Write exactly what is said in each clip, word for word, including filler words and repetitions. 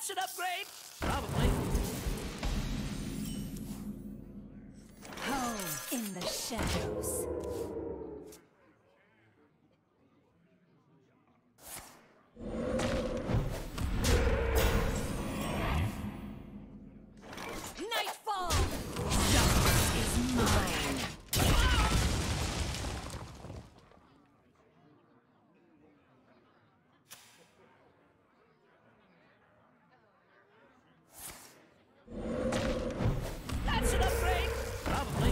should upgrade. Probably. Home in the shadows. Nightfall! Justice is mine! That should upgrade. Probably.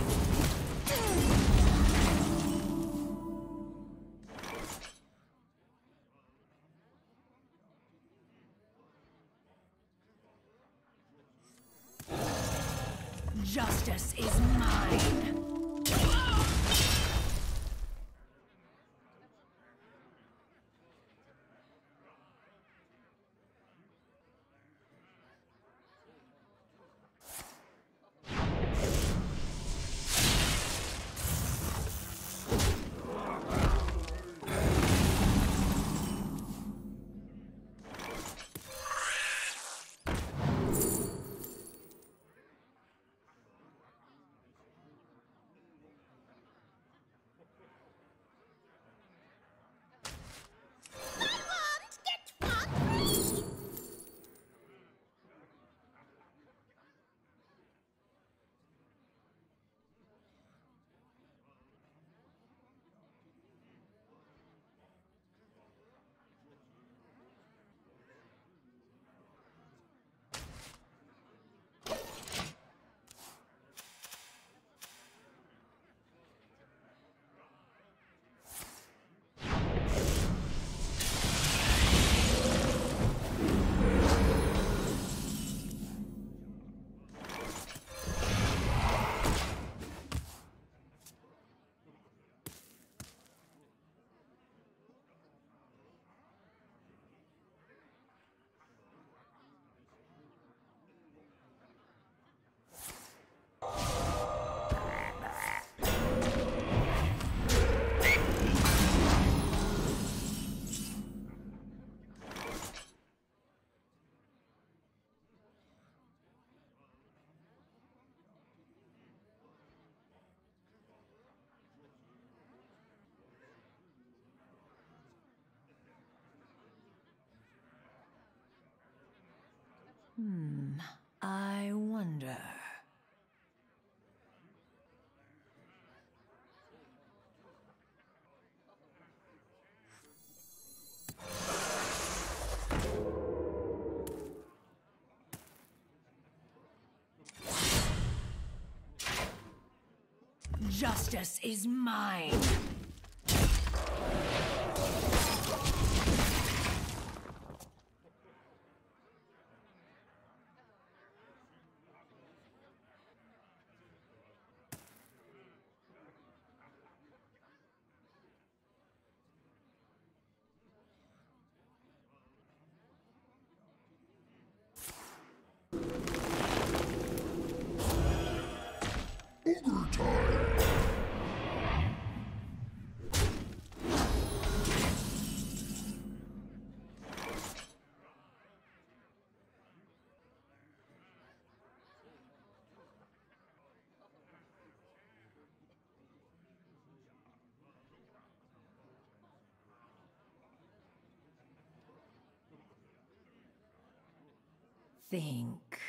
Justice is mine! Hmm, I wonder. Justice is mine! Think.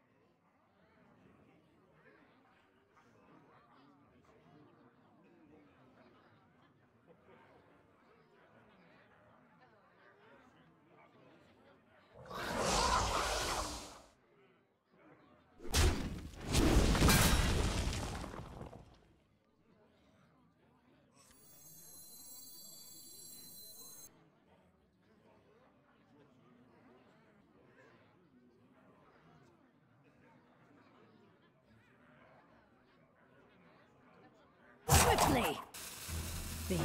Quickly! Think.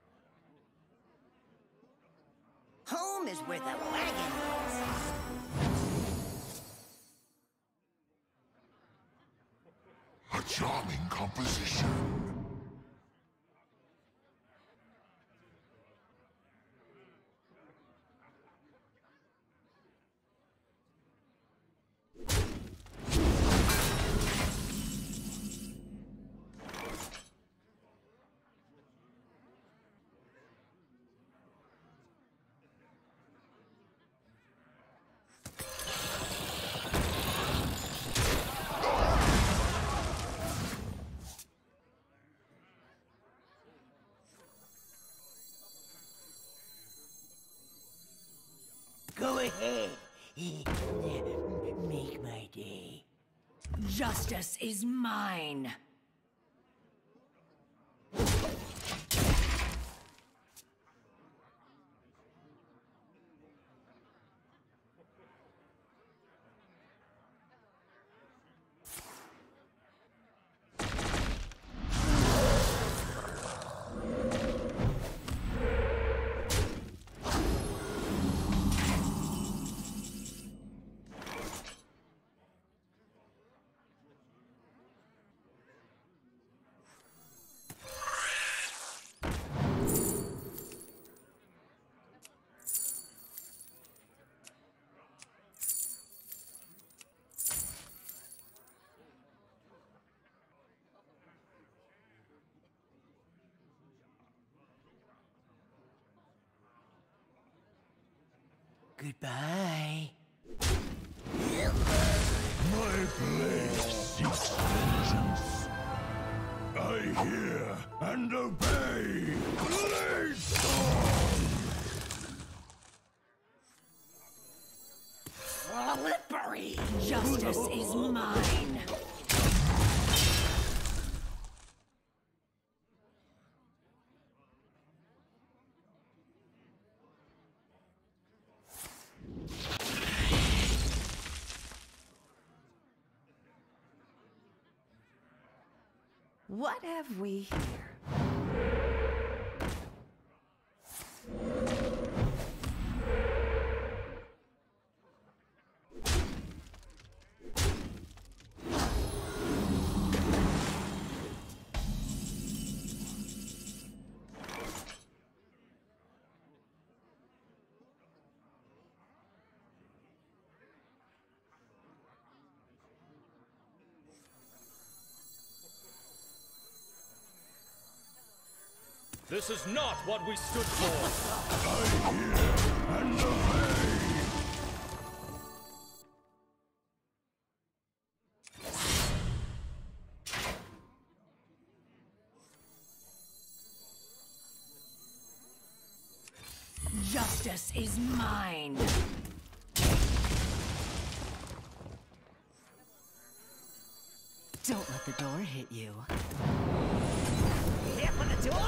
Home is where the wagon is. A charming composition. Go ahead. Make my day. Justice is mine. Goodbye. My blade seeks vengeance. I hear and obey. Blade storm! Slippery. Justice is mine. What have we here? This is not what we stood for. I hear and obey. Justice is mine. Don't let the door hit you. Here for the door!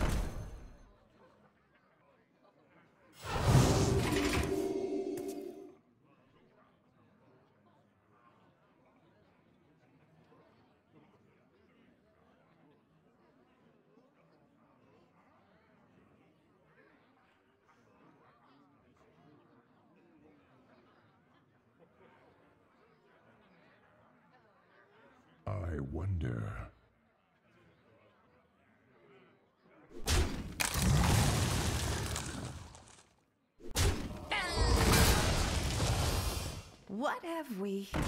I wonder. What have we here?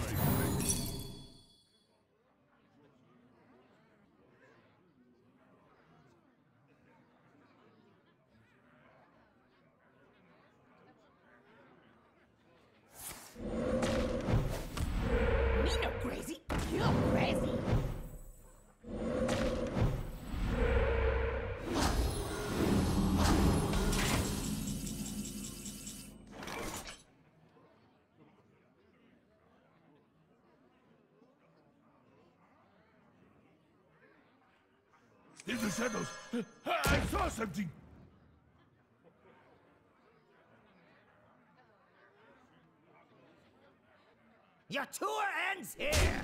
Me no crazy. You're crazy. In the shadows, I saw something. Your tour ends here.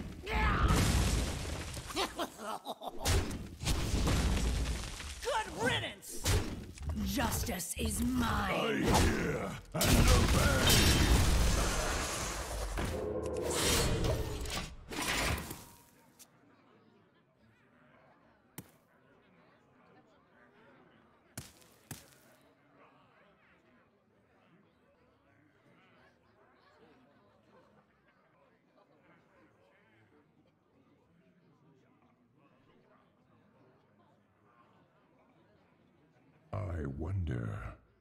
Good riddance. Justice is I mine. hear and obey. wonder.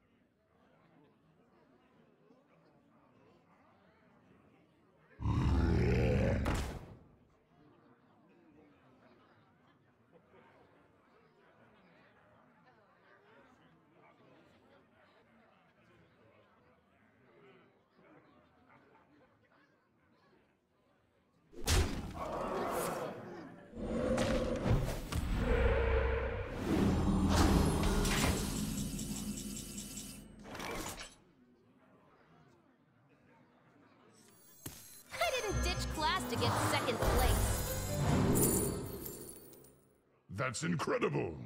To get second place. That's incredible.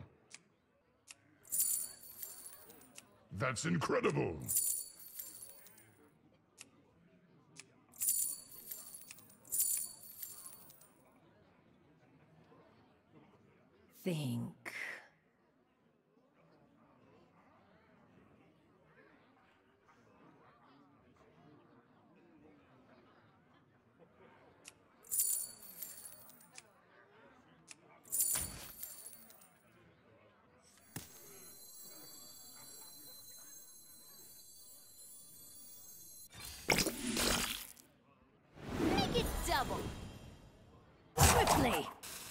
That's incredible. Think. Make it double. Quickly.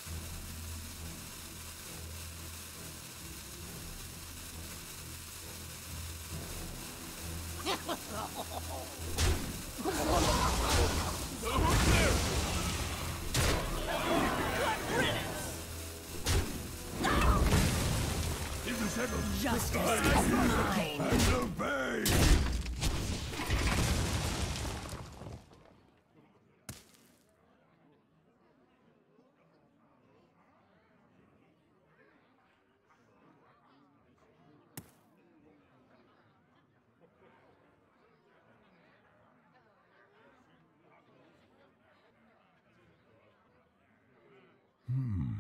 Justice is mine. And obey! Hmm.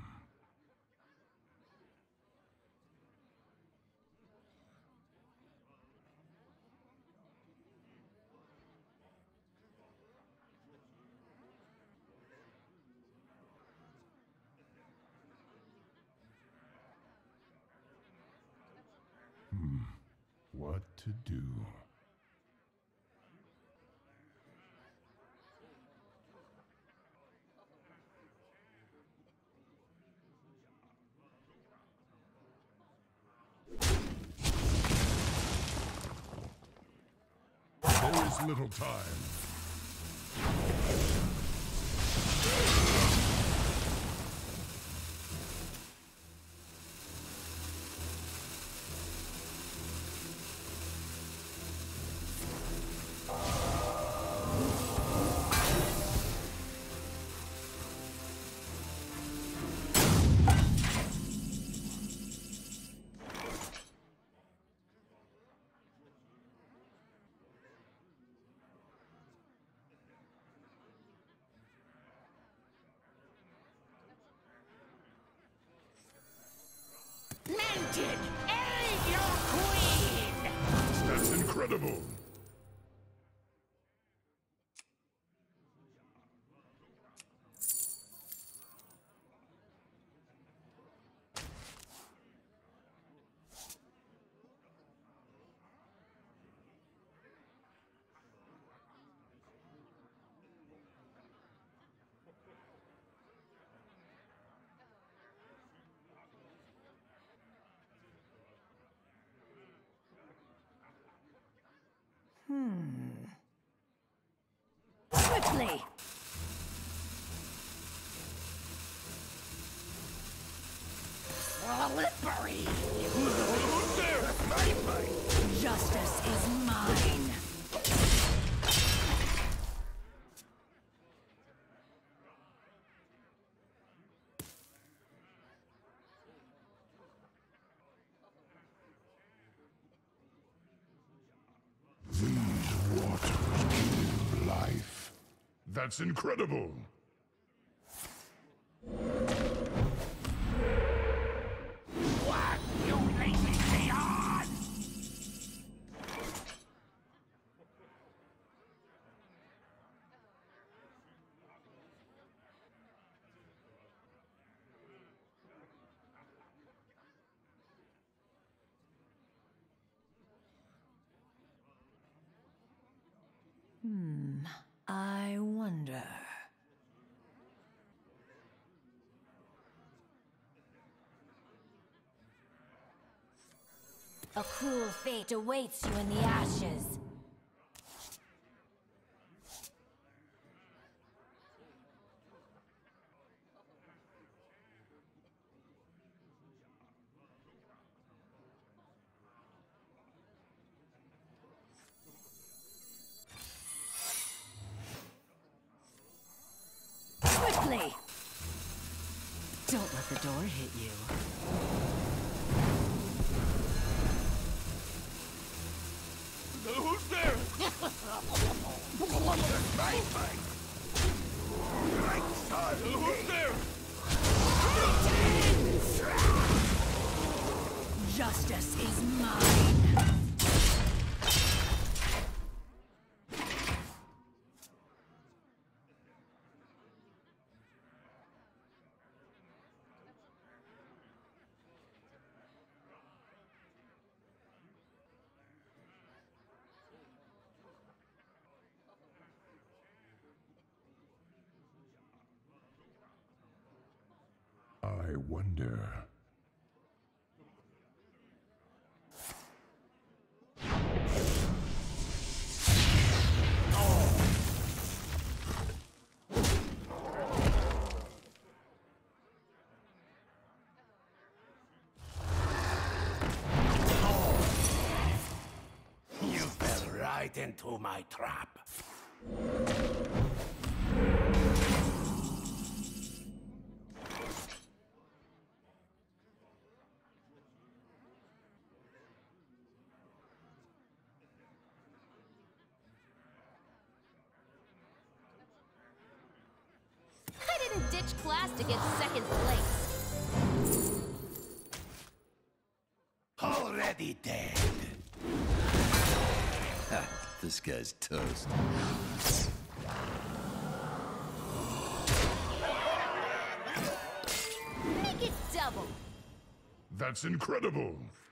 Hmm. What to do? There is little time. Mounted! Aid your queen! That's incredible. Quickly! Slippery! Justice is mine! These waters give life. That's incredible. What, you lazy peon! Hmm. I wonder. A cruel fate awaits you in the ashes. Quickly! Don't let the door hit you. Who's there? Who's there? Justice is mine! I wonder. You fell right into my trap. I didn't ditch class to get second place. Already dead. This guy's toast. Make it double. That's incredible!